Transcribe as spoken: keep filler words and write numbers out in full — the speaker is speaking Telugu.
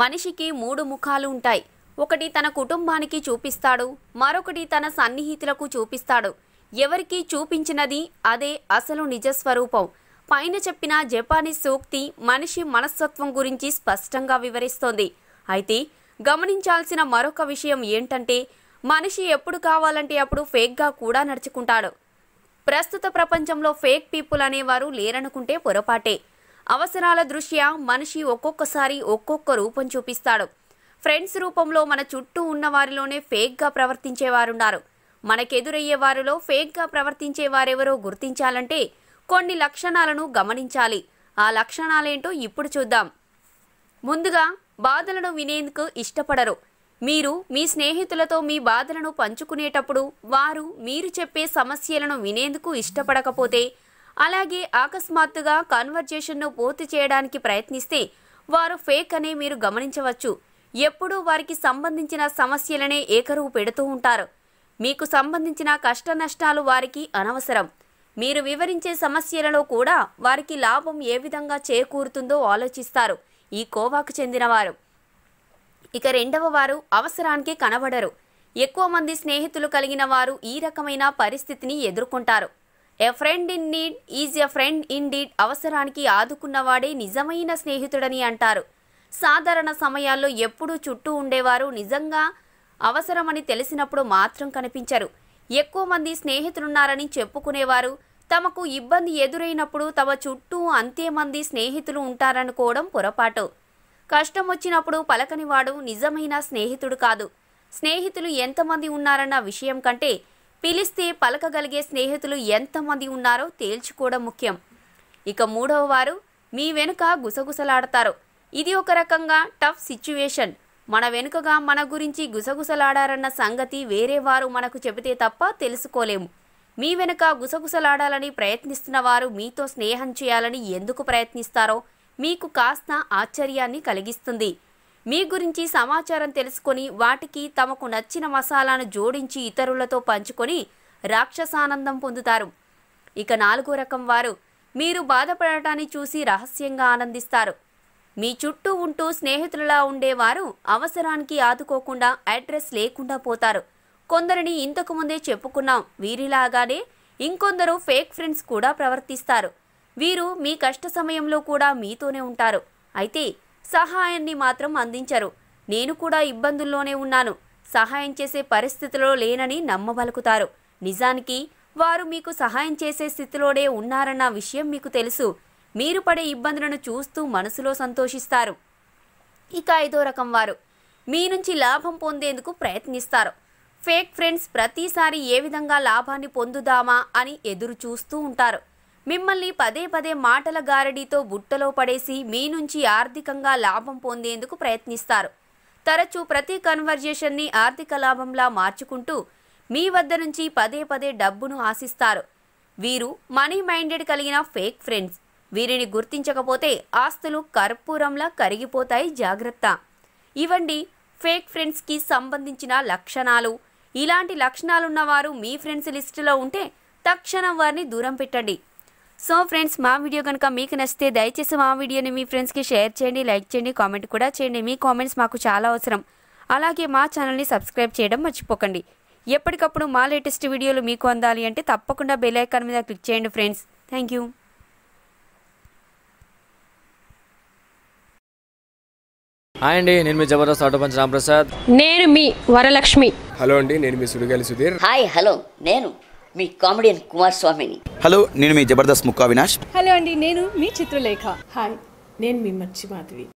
మనిషికి మూడు ముఖాలు ఉంటాయి. ఒకటి తన కుటుంబానికి చూపిస్తాడు, మరొకటి తన సన్నిహితులకు చూపిస్తాడు. ఎవరికి చూపించినది అదే అసలు నిజ స్వరూపం. పైన చెప్పిన జపానీస్ సూక్తి మనిషి మనస్తత్వం గురించి స్పష్టంగా వివరిస్తోంది. అయితే గమనించాల్సిన మరొక విషయం ఏంటంటే, మనిషి ఎప్పుడు కావాలంటే అప్పుడు ఫేక్గా కూడా నడుచుకుంటాడు. ప్రస్తుత ప్రపంచంలో ఫేక్ పీపుల్ అనేవారు లేరనుకుంటే పొరపాటే. అవసరాల దృష్ట్యా మనిషి ఒక్కొక్కసారి ఒక్కొక్క రూపం చూపిస్తాడు. ఫ్రెండ్స్ రూపంలో మన చుట్టూ ఉన్న వారిలోనే ఫేక్గా ప్రవర్తించేవారున్నారు. మనకెదురయ్యే వారిలో ఫేక్గా ప్రవర్తించే వారెవరో గుర్తించాలంటే కొన్ని లక్షణాలను గమనించాలి. ఆ లక్షణాలేంటో ఇప్పుడు చూద్దాం. ముందుగా, బాధలను వినేందుకు ఇష్టపడరు. మీరు మీ స్నేహితులతో మీ బాధలను పంచుకునేటప్పుడు వారు మీరు చెప్పే సమస్యలను వినేందుకు ఇష్టపడకపోతే, అలాగే అకస్మాత్తుగా కన్వర్జేషన్ను పూర్తి చేయడానికి ప్రయత్నిస్తే వారు ఫేక్ అనే మీరు గమనించవచ్చు. ఎప్పుడూ వారికి సంబంధించిన సమస్యలనే ఏకరువు పెడుతూ ఉంటారు. మీకు సంబంధించిన కష్ట నష్టాలు వారికి అనవసరం. మీరు వివరించే సమస్యలలో కూడా వారికి లాభం ఏ విధంగా చేకూరుతుందో ఆలోచిస్తారు ఈ కోవాకు చెందినవారు. ఇక రెండవ వారు అవసరానికి కనబడరు. ఎక్కువ మంది స్నేహితులు కలిగిన వారు ఈ రకమైన పరిస్థితిని ఎదుర్కొంటారు. A friend in need is a friend in deed. అవసరానికి ఆదుకున్నవాడే నిజమైన స్నేహితుడని అంటారు. సాధారణ సమయాల్లో ఎప్పుడూ చుట్టూ ఉండేవారు నిజంగా అవసరమని తెలిసినప్పుడు మాత్రం కనిపించరు. ఎక్కువ మంది స్నేహితులున్నారని చెప్పుకునేవారు తమకు ఇబ్బంది ఎదురైనప్పుడు తమ చుట్టూ అంతే మంది స్నేహితులు ఉంటారనుకోవడం పొరపాటు. కష్టం వచ్చినప్పుడు పలకనివాడు నిజమైన స్నేహితుడు కాదు. స్నేహితులు ఎంతమంది ఉన్నారన్న విషయం కంటే పిలిస్తే పలకగలిగే స్నేహితులు ఎంతమంది ఉన్నారో తేల్చుకోవడం ముఖ్యం. ఇక మూడవ వారు మీ వెనుక గుసగుసలాడతారు. ఇది ఒక రకంగా టఫ్ సిచ్యువేషన్. మన వెనుకగా మన గురించి గుసగుసలాడారన్న సంగతి వేరే వారు మనకు చెబితే తప్ప తెలుసుకోలేము. మీ వెనుక గుసగుసలాడాలని ప్రయత్నిస్తున్న వారు మీతో స్నేహం చేయాలని ఎందుకు ప్రయత్నిస్తారో మీకు కాస్త ఆశ్చర్యాన్ని కలిగిస్తుంది. మీ గురించి సమాచారం తెలుసుకొని వాటికి తమకు నచ్చిన మసాలాను జోడించి ఇతరులతో పంచుకొని రాక్షసానందం పొందుతారు. ఇక నాలుగో రకం వారు మీరు బాధపడటాన్ని చూసి రహస్యంగా ఆనందిస్తారు. మీ చుట్టూ ఉంటూ స్నేహితులలా ఉండేవారు అవసరానికి ఆదుకోకుండా అడ్రస్ లేకుండా పోతారు. కొందరిని ఇంతకు ముందే చెప్పుకున్నాం. వీరిలాగానే ఇంకొందరు ఫేక్ ఫ్రెండ్స్ కూడా ప్రవర్తిస్తారు. వీరు మీ కష్ట సమయంలో కూడా మీతోనే ఉంటారు. అయితే సహాయాన్ని మాత్రం అందించరు. నేను కూడా ఇబ్బందుల్లోనే ఉన్నాను, సహాయం చేసే పరిస్థితిలో లేనని నమ్మబలుకుతారు. నిజానికి వారు మీకు సహాయం చేసే స్థితిలోనే ఉన్నారన్న విషయం మీకు తెలుసు. మీరు పడే ఇబ్బందులను చూస్తూ మనసులో సంతోషిస్తారు. ఇక ఐదో రకం వారు మీ నుంచి లాభం పొందేందుకు ప్రయత్నిస్తారు. ఫేక్ ఫ్రెండ్స్ ప్రతిసారి ఏ విధంగా లాభాన్ని పొందుదామా అని ఎదురు చూస్తూ ఉంటారు. మిమ్మల్ని పదే పదే మాటల గారడీతో బుట్టలో పడేసి మీ నుంచి ఆర్థికంగా లాభం పొందేందుకు ప్రయత్నిస్తారు. తరచూ ప్రతి కన్వర్జేషన్ని ఆర్థిక లాభంలా మార్చుకుంటూ మీ వద్ద నుంచి పదే పదే డబ్బును ఆశిస్తారు. వీరు మనీ మైండెడ్ కలిగిన ఫేక్ ఫ్రెండ్స్. వీరిని గుర్తించకపోతే ఆస్తులు కర్పూరంలా కరిగిపోతాయి, జాగ్రత్త. ఇవండి ఫేక్ ఫ్రెండ్స్కి సంబంధించిన లక్షణాలు. ఇలాంటి లక్షణాలున్నవారు మీ ఫ్రెండ్స్ లిస్టులో ఉంటే తక్షణం వారిని దూరం పెట్టండి. సో ఫ్రెండ్స్, మా వీడియో కనుక మీకు నచ్చితే దయచేసి మా వీడియోని మీ ఫ్రెండ్స్కి షేర్ చేయండి, లైక్ చేయండి, కామెంట్ కూడా చేయండి. మీ కామెంట్స్ మాకు చాలా అవసరం. అలాగే మా ఛానల్ని సబ్స్క్రైబ్ చేయడం మర్చిపోకండి. ఎప్పటికప్పుడు మా లేటెస్ట్ వీడియోలు మీకు అందాలి అంటే తప్పకుండా బెల్ ఐకాన్ మీద క్లిక్ చేయండి ఫ్రెండ్స్. Thank you. హాయ్ అండి, నేను మీ జబర్దస్త్ ఆటో పంచ్ రాంప్రసాద్. నేను మీ వరలక్ష్మి. హలో అండి, నేను మీ సుడిగాలి సుధీర్. హాయ్ హలో, నేను మీ కామెడియన్ కుమార్ స్వామిని. హలో, నేను మీ జబర్దస్త్ ముక్కా వినాష్. హలో అండి, నేను మీ చిత్రలేఖ. హాయ్, నేను మీ మర్చి మాధవి.